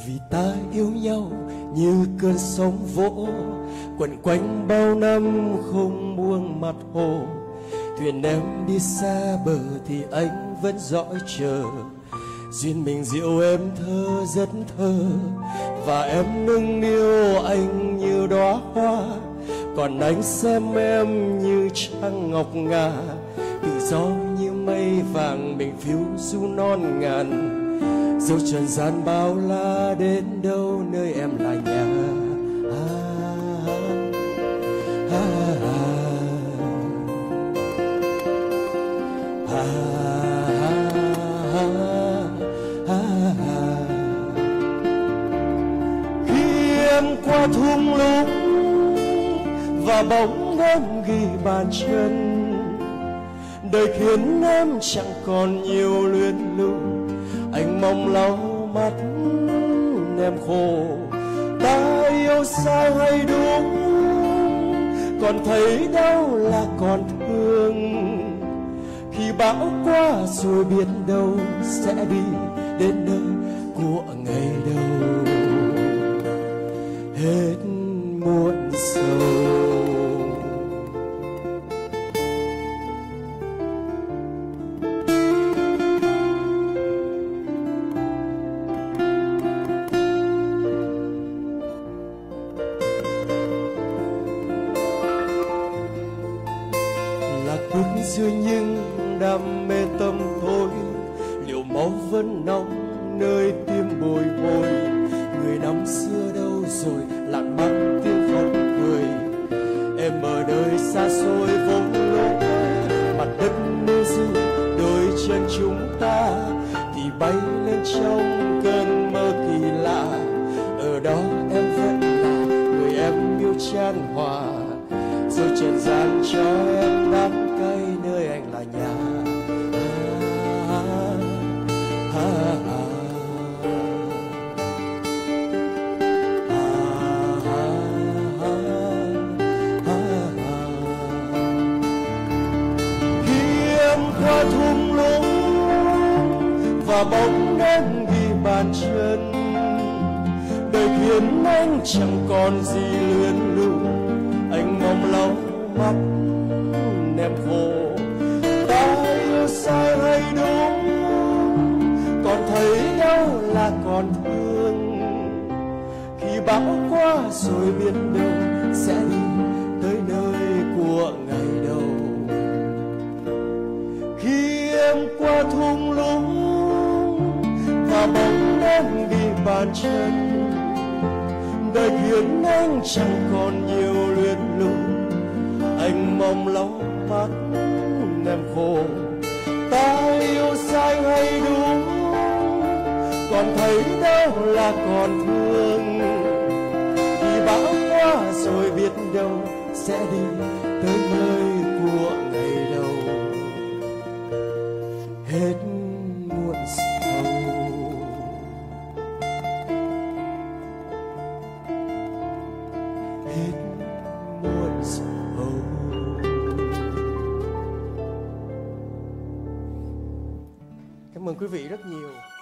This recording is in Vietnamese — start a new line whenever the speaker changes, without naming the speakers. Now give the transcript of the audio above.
vì ta yêu nhau như cơn sóng vỗ quẩn quanh bao năm không buông mặt hồ. Thuyền em đi xa bờ thì anh vẫn dõi chờ, duyên mình dịu em thơ rất thơ, và em nâng niu anh như đóa hoa, còn anh xem em như trăng ngọc ngà. Tự do như mây vàng mình phiêu du non ngàn, dẫu trần gian bao la đến đâu nơi em là nhà. Khi em qua thung lũng và bóng em ghi bàn chân, đời khiến em chẳng còn nhiều luyến lưu. Anh mong lau mắt em khô, ta yêu sai hay đúng, còn thấy đâu là còn thương. Khi bão qua rồi biết đâu sẽ đi đến nơi của ngày đâu hết muộn sầu. Bước dưới những đam mê tâm thôi, liệu máu vẫn nóng nơi tim bồi hồi. Người năm xưa đâu rồi lặng băng tiếng khóc cười, em ở nơi xa xôi vô lối. Mặt đất mê du đôi chân chúng ta thì bay lên trong cơn mơ kỳ lạ. Ở đó em vẫn là người em yêu chan hòa, rồi trần gian cho em đắng cay nơi anh là nhà. Khi em qua thung lũng và bóng em ghi bàn chân, đời khiến anh chẳng còn gì luyến lưu. Anh mong lau mắt em khô, ta yêu sai hay đúng, còn thấy đâu là còn thương. Khi bão qua rồi biết đâu sẽ đi tới nơi của ngày đầu. Khi em qua thung lũng và bóng em ghi bàn chân, đời khiến anh chẳng còn nhiều luyến lưu. Anh mong lau mắt em khô, ta yêu sai hay đúng, còn thấy đâu là còn thương. Khi bão qua rồi biết đâu sẽ đi tới nơi của ngày đầu hết muộn sầu. Hết muộn sầu. Cảm ơn quý vị rất nhiều.